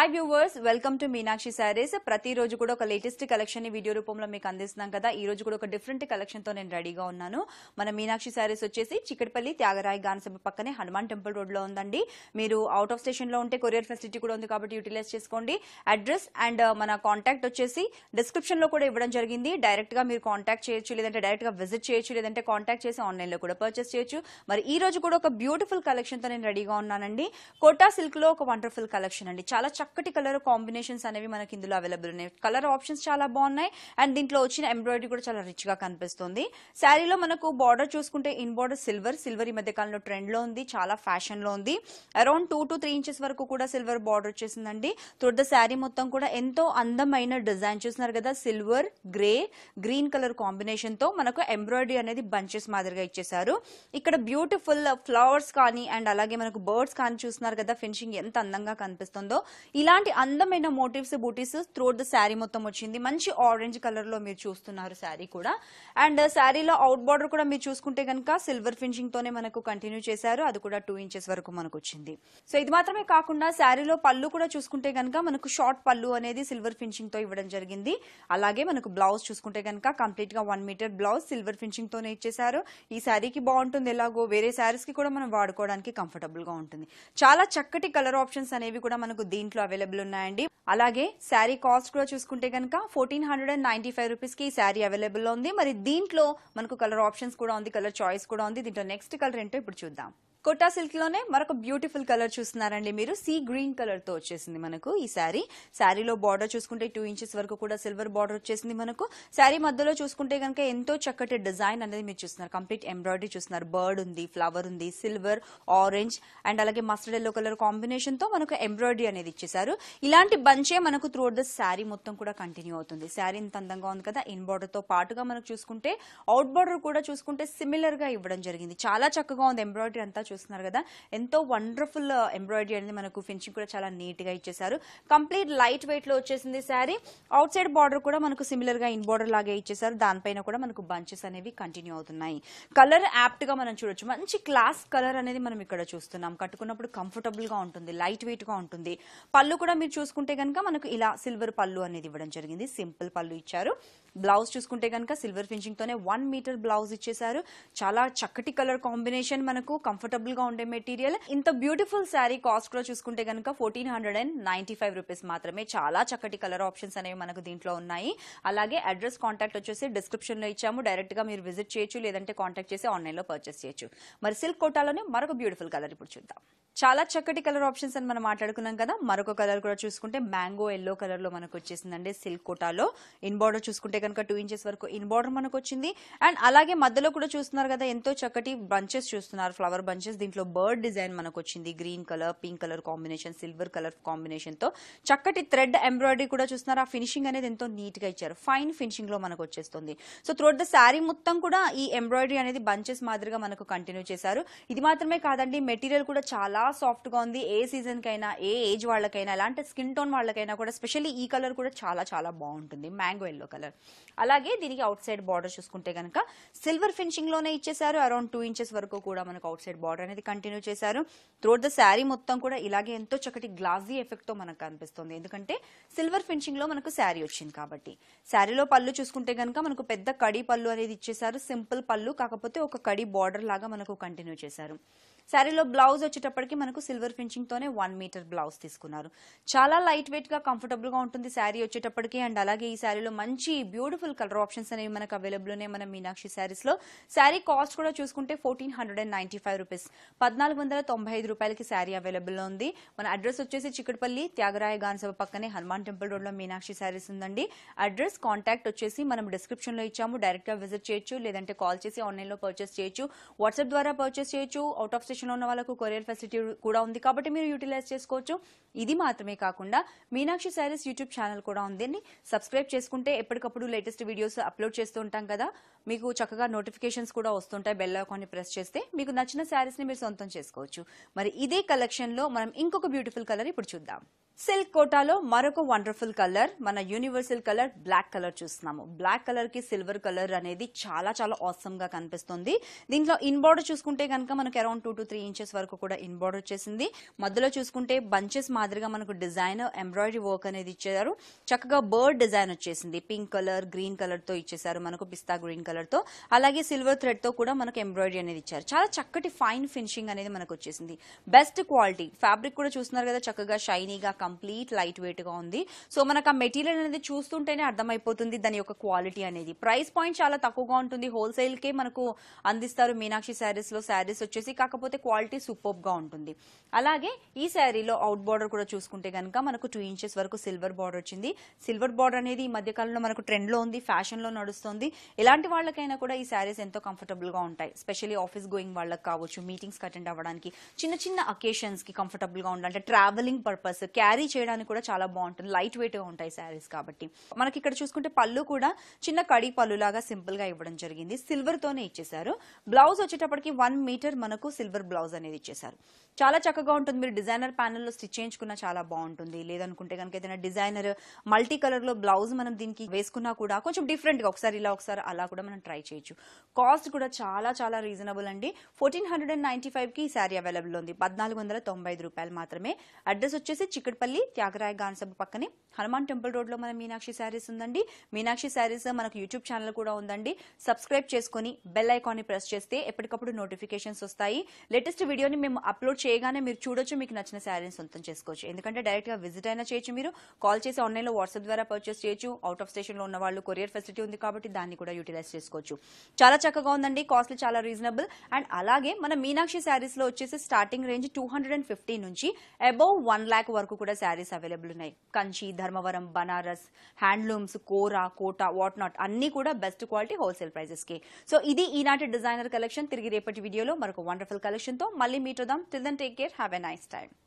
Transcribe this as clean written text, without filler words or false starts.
Hi viewers, welcome to Meenakshi Sarees. ప్రతి రోజు కూడా ఒక లేటెస్ట్ కలెక్షన్ ని వీడియో రూపంలో మీకు అందిస్తున్నాం కదా. ఈ రోజు కూడా ఒక డిఫరెంట్ కలెక్షన్ తో నేను రెడీగా ఉన్నాను. మన మీనాక్షి సారీస్ వచ్చేసి చిక్కడపల్లి త్యాగరాయ గానసభ పక్కనే హనుమాన్ టెంపుల్ రోడ్ లో ఉందండి. మీరు అవుట్ ఆఫ్ స్టేషన్ లో ఉంటే కొరియర్ ఫెసిలిటీ కూడా ఉంది కాబట్టి యూటిలైజ్ చేసుకోండి. అడ్రస్ అండ్ మన కాంటాక్ట్ వచ్చేసి డిస్క్రిప్షన్ లో కూడా ఇవ్వడం జరిగింది. డైరెక్ట్ గా మీరు కాంటాక్ట్ చేయొచ్చు, లేదంటే డైరెక్ట్ గా విజిట్ చేయొచ్చు, లేదంటే కాంటాక్ట్ చేసి ఆన్లైన్ లో కూడా పర్చేస్ చేయొచ్చు. మరి ఈ రోజు కూడా ఒక బ్యూటిఫుల్ కలెక్షన్ తో నేను రెడీగా ఉన్నానండి. కోటా సిల్క్ లో ఒక వండర్ఫుల్ కలెక్షన్ అండి. చాలా చక్కటి కలర్ కాంబినేషన్స్ అనేవి మనకి ఇందులో అవైలబుల్ ఉన్నాయి. కలర్ ఆప్షన్స్ చాలా బాగున్నాయి అండ్ దీంట్లో వచ్చిన ఎంబ్రాయిడరీ కూడా చాలా రిచ్ గా కనిపిస్తుంది. శారీలో మనకు బార్డర్ చూసుకుంటే ఇన్ బార్డర్ సిల్వర్ ఈ మధ్య కాలంలో ట్రెండ్ లో ఉంది, చాలా ఫ్యాషన్ లో ఉంది. అరౌండ్ 2 to 3 ఇంచెస్ వరకు కూడా సిల్వర్ బార్డర్ వచ్చేసిందండి. త్రూట్ ద శారీ మొత్తం కూడా ఎంతో అందమైన డిజైన్ చూస్తున్నారు కదా. Silver, grey, green colour combination తో మనకు ఎంబ్రాయిడరీ అనేది బంచెస్ మాదిరిగా ఇచ్చేసారు. ఇక్కడ బ్యూటిఫుల్ ఫ్లవర్స్ కానీ అండ్ అలాగే మనకు బర్డ్స్ కానీ చూస్తున్నారు కదా. ఫినిషింగ్ ఎంత అందంగా కనిపిస్తుందో. ఇలాంటి అందమైన మోటివ్స్ బూటీస్ త్రూట్ ద శారీ మొత్తం వచ్చింది. మంచి ఆరెంజ్ కలర్ లో మీరు చూస్తున్నారు శారీ కూడా. అండ్ శారీలో అవుట్ బార్డర్ కూడా మీరు చూసుకుంటే కనుక సిల్వర్ ఫినిషింగ్ తోనే మనకు కంటిన్యూ చేశారు. అది కూడా 2 ఇంచెస్ వరకు మనకు వచ్చింది. సో ఇది మాత్రమే కాకుండా శారీలో పళ్ళు కూడా చూసుకుంటే కనుక మనకు షార్ట్ పళ్ళు అనేది సిల్వర్ ఫినిషింగ్ తో ఇవ్వడం జరిగింది. అలాగే మనకు బ్లౌజ్ చూసుకుంటే కనుక కంప్లీట్ గా 1 మీటర్ బ్లౌజ్ సిల్వర్ ఫినిషింగ్ తోనే ఇచ్చేసారు. ఈ శారీకి బాగుంటుంది, ఎలాగో వేరే శారీస్ కి కూడా మనం వాడుకోవడానికి కంఫర్టబుల్ గా ఉంటుంది. చాలా చక్కటి కలర్ ఆప్షన్స్ అనేవి కూడా మనకు దీంట్లో అవైలబుల్ ఉన్నాయండి. అలాగే శారీ కాస్ట్ కూడా చూసుకుంటే కనుక 1495 రూపీస్ కి ఈ శారీ అవైలబుల్ ఉంది. మరి దీంట్లో మనకు కలర్ ఆప్షన్స్ కూడా ఉంది, కలర్ చాయిస్ కూడా ఉంది. దీంట్లో నెక్స్ట్ కలర్ ఏంటో ఇప్పుడు చూద్దాం. కోటా సిల్క్ లోనే మరొక బ్యూటిఫుల్ కలర్ చూస్తున్నారండి మీరు. సీ గ్రీన్ కలర్ తో వచ్చేసింది మనకు ఈ శారీ. శారీలో బార్డర్ చూసుకుంటే 2 ఇంచెస్ వరకు కూడా సిల్వర్ బార్డర్ వచ్చేసింది మనకు. శారీ మధ్యలో చూసుకుంటే కనుక ఎంతో చక్కటి డిజైన్ అనేది మీరు చూస్తున్నారు. కంప్లీట్ ఎంబ్రాయిడరీ చూస్తున్నారు. బర్డ్ ఉంది, ఫ్లవర్ ఉంది, సిల్వర్, ఆరెంజ్ అండ్ అలాగే మస్టర్డ్ ఎల్లో కలర్ కాంబినేషన్ తో మనకు ఎంబ్రాయిడరీ అనేది ఇచ్చేసారు. ఇలాంటి బంచే మనకు త్రూట్ ద శారీ మొత్తం కూడా కంటిన్యూ అవుతుంది. శారీ ఇంత అందంగా ఉంది కదా. ఇన్ బార్డర్ తో పాటుగా మనకు చూసుకుంటే అవుట్ బార్డర్ కూడా చూసుకుంటే సిమిలర్ గా ఇవ్వడం జరిగింది. చాలా చక్కగా ఉంది. ఎంబ్రాయిడరీ అంతా చూస్తున్నారు కదా. ఎంతో వండర్ఫుల్ ఎంబ్రాయిడరీ అనేది మనకు ఫినిషింగ్ కూడా చాలా నీట్ గా ఇచ్చేసారు. కంప్లీట్ లైట్ వెయిట్ లో వచ్చేసింది శారీ. అవుట్ సైడ్ బార్డర్ కూడా మనకు సిమిలర్ గా ఇన్ బార్డర్ లాగే ఇచ్చేసారు. దానిపైన కూడా మనకు బంచెస్ అనేవి కంటిన్యూ అవుతున్నాయి. కలర్ యాప్ట్ గా మనం చూడొచ్చు. మంచి క్లాస్ కలర్ అనేది మనం ఇక్కడ చూస్తున్నాం. కట్టుకున్నప్పుడు కంఫర్టబుల్ గా ఉంటుంది, లైట్ వెయిట్ గా ఉంటుంది. పళ్ళు కూడా మీరు చూసుకుంటే కనుక మనకు ఇలా సిల్వర్ పళ్ళు అనేది ఇవ్వడం జరిగింది. సింపుల్ పళ్ళు ఇచ్చారు. బ్లౌజ్ చూసుకుంటే కనుక సిల్వర్ ఫినిషింగ్ తోనే 1 మీటర్ బ్లౌజ్ ఇచ్చేసారు. చాలా చక్కటి కలర్ కాంబినేషన్, మనకు కంఫర్టబుల్ గా ఉండే మెటీరియల్. ఇంత బ్యూటిఫుల్ శారీ కాస్ట్ కూడా చూసుకుంటే కనుక 1495 రూపీస్ మాత్రమే. చాలా చక్కటి కలర్ ఆప్షన్స్ అనేవి మనకు దీంట్లో ఉన్నాయి. అలాగే అడ్రస్ కాంటాక్ట్ వచ్చేసి డిస్క్రిప్షన్ లో ఇచ్చాము. డైరెక్ట్ గా మీరు విజిట్ చేయొచ్చు, లేదంటే కాంటాక్ట్ చేసి ఆన్లైన్ లో పర్చేస్ చేయొచ్చు. మరి సిల్క్ కోటాలోనే మరొక బ్యూటిఫుల్ కలర్ ఇప్పుడు చూద్దాం. చాలా చక్కటి కలర్ ఆప్షన్స్ అని మనం మాట్లాడుకున్నాం కదా. మరొక కలర్ కూడా చూసుకుంటే మ్యాంగో ఎల్లో కలర్ లో మనకు వచ్చేసిందండి. సిల్క్ కోటాలో ఇన్ బార్డర్ చూసుకుంటే కనుక 2 ఇంచెస్ వరకు ఇన్ బార్డర్ మనకు వచ్చింది. అండ్ అలాగే మధ్యలో కూడా చూస్తున్నారు కదా, ఎంతో చక్కటి బంచెస్ చూస్తున్నారు, ఫ్లవర్ బంచెస్. దీంట్లో బర్డ్ డిజైన్ మనకు వచ్చింది. Green colour, pink colour combination, silver colour combination తో చక్కటి థ్రెడ్ ఎంబ్రాయిడరీ కూడా చూస్తున్నారు. ఆ ఫినిషింగ్ అనేది ఎంతో నీట్ గా ఇచ్చారు. ఫైన్ ఫినిషింగ్ లో మనకు వచ్చేస్తుంది. సో త్రూట్ ద శారీ మొత్తం కూడా ఈ ఎంబ్రాయిడరీ అనేది బంచెస్ మాదిరిగా మనకు కంటిన్యూ చేశారు. ఇది మాత్రమే కాదండి, మెటీరియల్ కూడా చాలా సాఫ్ట్ గా ఉంది. ఏ సీజన్ కైనా, ఏ ఏజ్ వాళ్ళకైనా, ఎలాంటి స్కిన్ టోన్ వాళ్ళకైనా కూడా స్పెషల్లీ ఈ కలర్ కూడా చాలా చాలా బాగుంటుంది. Mango yellow colour. అలాగే దీనికి అవుట్ సైడ్ బార్డర్ చూసుకుంటే కనుక సిల్వర్ ఫినిషింగ్ లోనే ఇచ్చేసారు. అరౌండ్ 2 ఇంచెస్ వరకు కూడా మనకు అవుట్ సైడ్ బార్డర్ అనేది కంటిన్యూ చేశారు. త్రూట్ ద శారీ మొత్తం కూడా ఇలాగే ఎంతో చక్కటి గ్లాసీ ఎఫెక్ట్ తో మనకు కనిపిస్తుంది. ఎందుకంటే సిల్వర్ ఫినిషింగ్ లో మనకు శారీ వచ్చింది కాబట్టి. శారీలో పళ్ళు చూసుకుంటే కనుక మనకు పెద్ద కడి పళ్ళు అనేది ఇచ్చేసారు. సింపుల్ పళ్ళు, కాకపోతే ఒక కడి బార్డర్ లాగా మనకు కంటిన్యూ చేశారు. శారీలో బ్లౌజ్ వచ్చేటప్పటికి మనకు సిల్వర్ ఫినిషింగ్ తోనే 1 మీటర్ బ్లౌజ్ తీసుకున్నారు. చాలా లైట్ వెయిట్ గా కంఫర్టబుల్ గా ఉంటుంది శారీ వచ్చేటప్పటికి. అండ్ అలాగే ఈ శారీలో మంచి బ్యూటిఫుల్ కలర్ ఆప్షన్స్ అనేవి మనకు అవైలబుల్ ఉన్నాయి మన మీనాక్షి శారీస్ లో. శారీ కాస్ట్ కూడా చూసుకుంటే 1495 రూపీస్, 1495 రూపాయలకి శారీ అవైలబుల్ లో ఉంది. మన అడ్రస్ వచ్చేసి చిక్కడపల్లి త్యాగరాయ గానసభ పక్కనే హనుమాన్ టెంపుల్ రోడ్ లో మీనాక్షి శారీస్ ఉందండి. అడ్రస్ కాంటాక్ట్ వచ్చేసి మనం డిస్క్రిప్షన్ లో ఇచ్చాము. డైరెక్ట్ గా విజిట్ చేయొచ్చు, లేదంటే కాల్ చేసి ఆన్లైన్ లో పర్చేస్ చేయొచ్చు, వాట్సాప్ ద్వారా పర్చేస్ చేయొచ్చు. అవుట్ ఆఫ్ స్టేషన్ లో ఉన్న వాళ్ళకు కొరియర్ ఫెసిలిటీ కూడా ఉంది కాబట్టి మీరు యూటిలైజ్ చేసుకోవచ్చు. ఇది మాత్రమే కాకుండా మీనాక్షి శారీస్ యూట్యూబ్ ఛానల్ కూడా ఉంది. సబ్స్క్రైబ్ చేసుకుంటే ఎప్పటికప్పుడు లేటెస్ట్ వీడియోస్ అప్లోడ్ చేస్తూ ఉంటాం కదా. మీకు చక్కగా నోటిఫికేషన్స్ కూడా వస్తుంటాయి. బెల్ ఐకాన్ ని ప్రెస్ చేస్తే మీకు నచ్చిన శారీస్ ని మీరు సొంతం చేసుకోవచ్చు. మరి ఇదే కలెక్షన్ లో మనం ఇంకొక బ్యూటిఫుల్ కలర్ ఇప్పుడు చూద్దాం. సిల్క్ కోటాలో మరొక వండర్ఫుల్ కలర్, మన యూనివర్సల్ కలర్ బ్లాక్ కలర్ చూస్తున్నాము. బ్లాక్ కలర్ కి సిల్వర్ కలర్ అనేది చాలా చాలా ఆసమ్ గా కనిపిస్తుంది. దీంట్లో ఇన్ బార్డర్ చూసుకుంటే కనుక మనకు అరౌండ్ 2 to 3 ఇంచెస్ వరకు కూడా ఇన్ బార్డర్ వచ్చేసింది. మధ్యలో చూసుకుంటే బంచెస్ మాదిరిగా మనకు డిజైన్ ఎంబ్రాయిడరీ వర్క్ అనేది ఇచ్చారు. చక్కగా బర్డ్ డిజైన్ వచ్చేసింది. పింక్ కలర్, గ్రీన్ కలర్ తో ఇచ్చేసారు మనకు, పిస్తా గ్రీన్ కలర్ తో. అలాగే సిల్వర్ థ్రెడ్ తో కూడా మనకు ఎంబ్రాయిడరీ అనేది ఇచ్చారు. చాలా చక్కటి ఫైన్ ఫినిషింగ్ అనేది మనకు వచ్చేసింది. బెస్ట్ క్వాలిటీ ఫ్యాబ్రిక్ కూడా చూస్తున్నారు కదా, చక్కగా షైనీగా కంప్లీట్ లైట్ వెయిట్ గా ఉంది. సో మనకు ఆ మెటీరియల్ అనేది చూస్తుంటేనే అర్థమైపోతుంది దాని యొక్క క్వాలిటీ అనేది. ప్రైస్ పాయింట్ చాలా తక్కువగా ఉంటుంది. హోల్సేల్ కే మనకు అందిస్తారు మీనాక్షి శారీస్ లో. శారీస్ వచ్చేసి కాకపోతే క్వాలిటీ సూపర్ గా ఉంటుంది. అలాగే ఈ శారీలో అవుట్ బార్డర్ కూడా చూసుకుంటే కనుక మనకు 2 ఇంచెస్ వరకు సిల్వర్ బార్డర్ వచ్చింది. సిల్వర్ బార్డర్ అనేది ఈ మధ్య కాలంలో మనకు ట్రెండ్ లో ఉంది, ఫ్యాషన్ లో నడుస్తుంది. ఇలాంటి వాళ్ళకైనా కూడా ఈ శారీస్ ఎంతో కంఫర్టబుల్ గా ఉంటాయి. స్పెషల్లీ ఆఫీస్ గోయింగ్ వాళ్ళకి కావచ్చు, మీటింగ్స్ అటెండ్ అవ్వడానికి, చిన్న చిన్న అకేషన్స్ కి కంఫర్టబుల్ గా ఉండాలంటే, ట్రావెలింగ్ పర్పస్ క్యారీ చేయడానికి కూడా చాలా బాగుంటుంది. లైట్ వెయిట్ గా ఉంటాయి శారీస్ కాబట్టి. మనకి ఇక్కడ చూసుకుంటే పళ్ళు కూడా చిన్న కడి పళ్ళు లాగా సింపుల్ గా ఇవ్వడం జరిగింది. సిల్వర్ తోనే ఇచ్చేసారు. బ్లౌజ్ వచ్చేటప్పటికి 1 మీటర్ మనకు సిల్వర్ బ్లౌజ్ అనేది ఇచ్చేసారు. చాలా చక్కగా ఉంటుంది. మీరు డిజైనర్ ప్యానెల్ లో స్టిచ్ చేయించుకున్నా చాలా బాగుంటుంది. లేదనుకుంటే కనుక ఏదైనా డిజైనర్ మల్టీ కలర్ లో బ్లౌజ్ మనం దీనికి వేసుకున్నా కూడా కొంచెం డిఫరెంట్ గా ఒకసారి ఇలా ఒకసారి అలా కూడా మనం ట్రై చేయొచ్చు. కాస్ట్ కూడా చాలా చాలా రీజనబుల్ అండి. 1495 కి ఈ శారీ అవైలబుల్ ఉంది. 1495 రూపాయలు మాత్రమే. అడ్రస్ వచ్చేసి చిక్కడపల్లి, త్యాగరాయ గానసభ పక్కనే హనుమాన్ టెంపుల్ రోడ్ లో మన మీనాక్షి శారీస్ ఉందండి. మీనాక్షి శారీస్ మనకు యూట్యూబ్ ఛానల్ కూడా ఉందండి. సబ్స్క్రైబ్ చేసుకుని బెల్ ఐకాన్ ని ప్రెస్ చేస్తే ఎప్పటికప్పుడు నోటిఫికేషన్స్ వస్తాయి. లేటెస్ట్ వీడియోని మేము అప్లోడ్ చేయగానే మీరు చూడొచ్చు, మీకు నచ్చిన శారీని సొంతం చేసుకోవచ్చు. ఎందుకంటే డైరెక్ట్ గా విజిట్ అయినా చేయొచ్చు, మీరు కాల్ చేసి ఆన్లైన్ లో వాట్సాప్ ద్వారా పర్చేస్ చేయొచ్చు. అవుట్ ఆఫ్ స్టేషన్ లో ఉన్న వాళ్ళు కొరియర్ ఫెసిలిటీ ఉంది కాబట్టి దాన్ని కూడా యూటిలైజ్ చేసుకోవచ్చు. చాలా చక్కగా ఉందండి. కాస్ట్ చాలా రీజనబుల్. అండ్ అలాగే మన మీనాక్షి శారీస్ లో వచ్చేసి స్టార్టింగ్ రేంజ్ 250 నుంచి అబౌవ్ 1 lakh వరకు కూడా శారీస్ అవైలబుల్ ఉన్నాయి. Kanchi, Dharmavaram, Banaras, handlooms, Kota what not అన్ని కూడా బెస్ట్ క్వాలిటీ హోల్సేల్ ప్రైజెస్ కి. సో ఇది ఈనాటి డిజైనర్ కలెక్షన్. తిరిగి రేపటి వీడియోలో మరొక వండర్ఫుల్ కలెక్షన్ తో మళ్ళీ మీట్ అవుదాం. Till then take care, have a nice time.